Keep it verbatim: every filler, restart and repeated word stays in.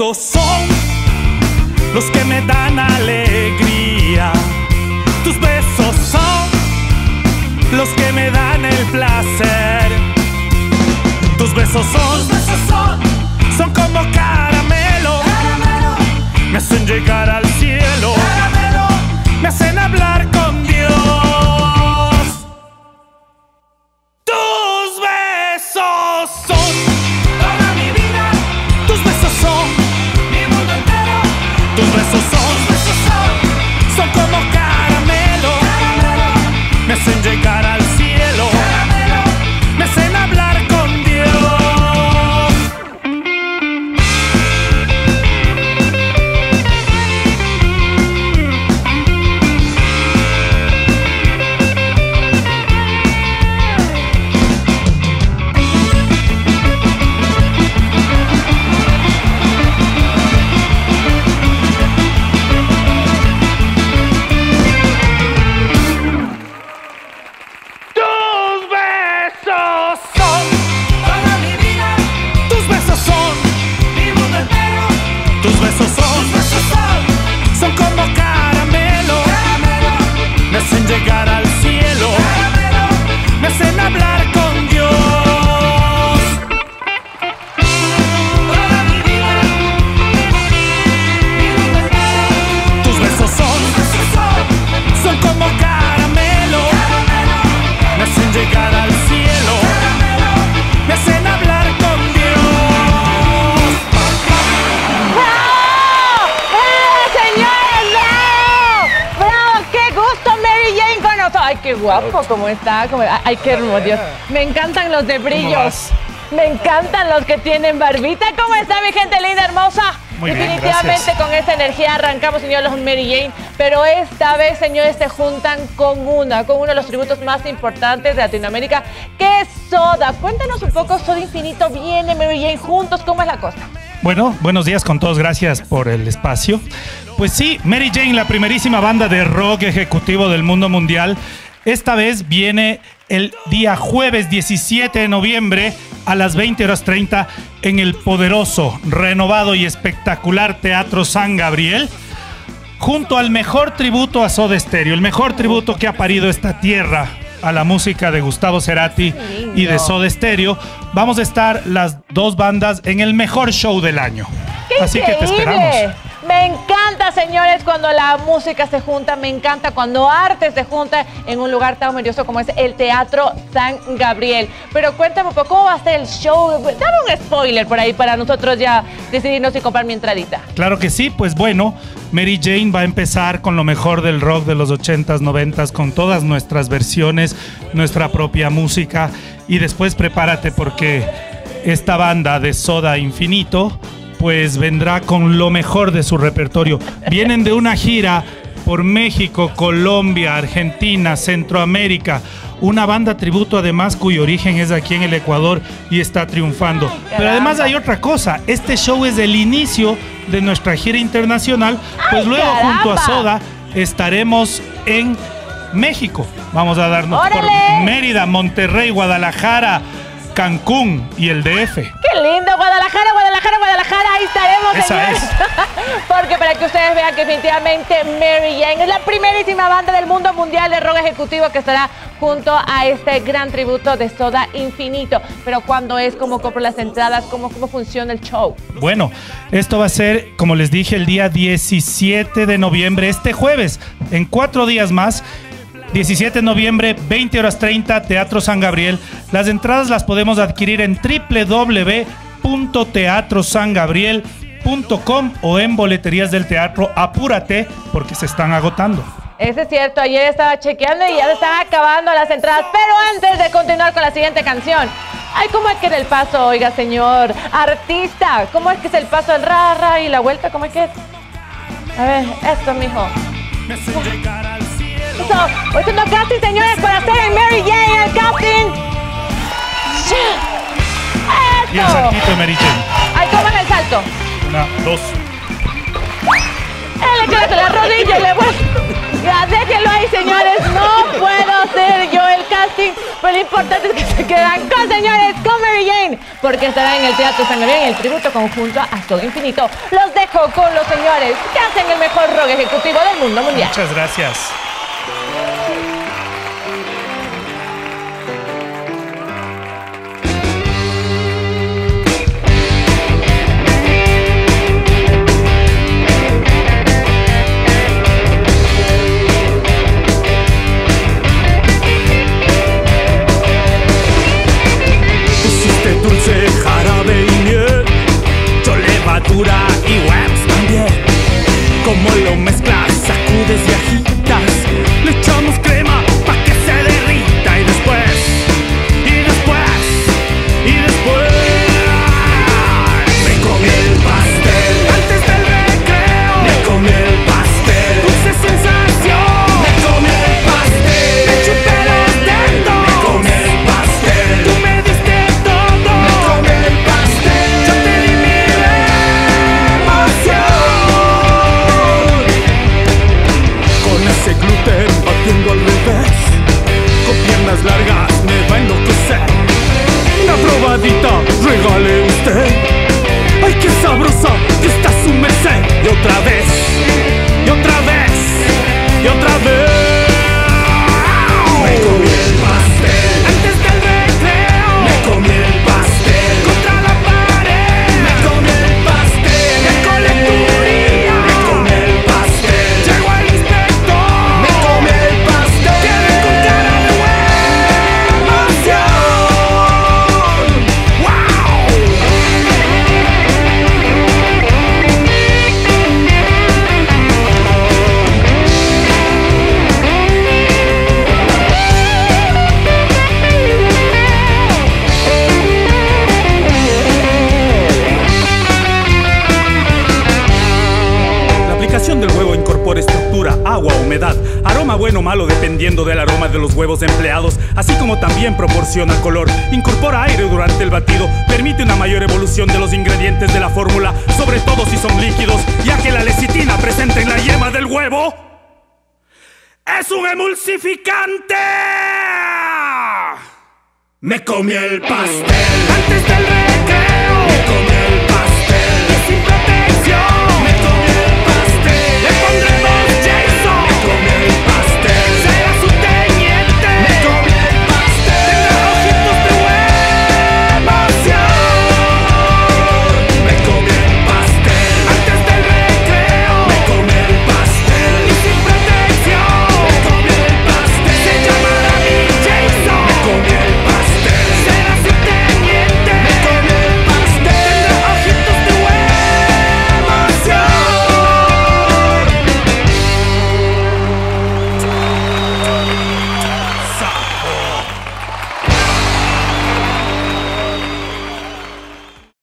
besos son los que me dan alegría. Tus besos son los que me dan el placer. Tus besos son, tus besos son, son como caramelo, caramelo. Me hacen llegar al cielo, caramelo. Me hacen hablar con Dios. Tus besos son toda mi vida. Tus besos son mi mundo entero. Tus besos son, tus besos son, son como caramelo, caramelo. Me hacen llegar al cielo, caramelo. Me hacen hablar con Dios. Llegar al cielo, me hacen hablar con Dios. Toda mi vida, mi mundo entero. Tus besos son, son como caramelo, me hacen llegar al cielo, me hacen hablar con Dios. ¡Bravo! ¡Eh, señores! ¡Bravo! ¡Bravo! ¡Qué gusto, Mary Jane, con nosotros! ¡Ay, qué guapo! ¿Cómo está? ¿Cómo... ¡Ay, qué hermoso! Dios. Me encantan los de brillos. Me encantan los que tienen barbita. ¿Cómo está, mi gente linda, hermosa? Muy bien, Definitivamente gracias. con esta energía arrancamos, señores, los Mary Jane. Pero esta vez, señores, se juntan con una, con uno de los tributos más importantes de Latinoamérica, que es Soda. Cuéntanos un poco, Soda Infinito viene, Mary Jane, juntos, ¿cómo es la cosa? Bueno, buenos días con todos, gracias por el espacio. Pues sí, Mary Jane, la primerísima banda de rock ejecutivo del mundo mundial, esta vez viene el día jueves diecisiete de noviembre a las veinte horas treinta en el poderoso, renovado y espectacular Teatro San Gabriel, junto al mejor tributo a Soda Stereo, el mejor tributo que ha parido esta tierra a la música de Gustavo Cerati y de Soda Stereo. Vamos a estar las dos bandas en el mejor show del año. ¡Qué Así que te increíble! esperamos. Me encanta, señores, cuando la música se junta, me encanta cuando arte se junta en un lugar tan maravilloso como es el Teatro San Gabriel. Pero cuéntame un poco, ¿cómo va a ser el show? Dame un spoiler por ahí para nosotros ya decidirnos y comprar mi entradita. Claro que sí, pues bueno, Mary Jane va a empezar con lo mejor del rock de los ochentas, noventas, con todas nuestras versiones, nuestra propia música, y después prepárate porque esta banda de Soda Infinito pues vendrá con lo mejor de su repertorio. Vienen de una gira por México, Colombia, Argentina, Centroamérica. Una banda tributo además cuyo origen es aquí en el Ecuador y está triunfando. Ay, pero además hay otra cosa. Este show es el inicio de nuestra gira internacional. Pues Ay, luego caramba. junto a Soda estaremos en México. Vamos a darnos ¡Órale! por Mérida, Monterrey, Guadalajara, Cancún y el D F. ¡Qué lindo! Guadalajara, Guadalajara, Guadalajara, ahí estaremos, Esa señores. es. Porque para que ustedes vean que definitivamente Mary Jane es la primerísima banda del mundo mundial de rock ejecutivo que estará junto a este gran tributo de Soda Infinito. Pero ¿cuándo es? ¿Cómo compro las entradas? ¿Cómo, cómo funciona el show? Bueno, esto va a ser, como les dije, el día diecisiete de noviembre, este jueves, en cuatro días más. diecisiete de noviembre, veinte horas treinta, Teatro San Gabriel. Las entradas las podemos adquirir en w w w punto teatro san gabriel punto com o en boleterías del teatro. Apúrate porque se están agotando. Eso es cierto, ayer estaba chequeando y ya se están acabando las entradas. Pero antes de continuar con la siguiente canción, ay, ¿cómo es que era el paso, oiga, señor artista? ¿Cómo es que es el paso del ra, ra y la vuelta? ¿Cómo es que es? A ver, esto, mijo. Me hacen llegar al cielo. Eso, hoy son los castings, señores, para hacer en Mary Jane el casting. Y el ¡Eso! saltito de Mary Jane. Ay, ¿cómo es el salto? Una, dos. Él le queda con la rodilla y le vuelve. Ya, Ya, déjenlo ahí, señores. No puedo hacer yo el casting, pero lo importante es que se quedan con, señores, con Mary Jane, porque estará en el Teatro San Gabriel en el tributo conjunto a Todo Infinito. Los dejo con los señores que hacen el mejor rock ejecutivo del mundo mundial. Muchas gracias. Jarabe y miel, yo levadura y webs también. Como lo mezclas, sacudes y agitas, le echamos crema pa' que se derrita. Y después, y después, y después me comí el pastel antes del recreo. Me comí el pastel, dulce sensación. Me comí el pastel, me chupé los dedos. Me comí el pastel, tú me diste todo. Me comí el pastel, yo te di mi emoción. Con ese gluten batiendo al revés, con piernas largas me va a enloquecer. Una probadita, regale usted. Ay, qué sabrosa que está su merced. Y otra vez, y otra vez, y otra vez. Me comí el pastel antes del recreo. Me comí el pastel contra la pared. Me comí el pastel de colecturía. Me comí el pastel, llegó el inspector. Me comí el pastel, quedé con cara de emoción. La aplicación del huevo incorpora estructura, agua, humedad, aroma bueno o malo dependiendo del aroma de los huevos empleados, así como también proporciona color, incorpora aire durante el batido, permite una mayor evolución de los ingredientes de la fórmula, sobre todo si son líquidos, ya que la lecitina presente en la yema del huevo es un emulsificante. Me comí el pastel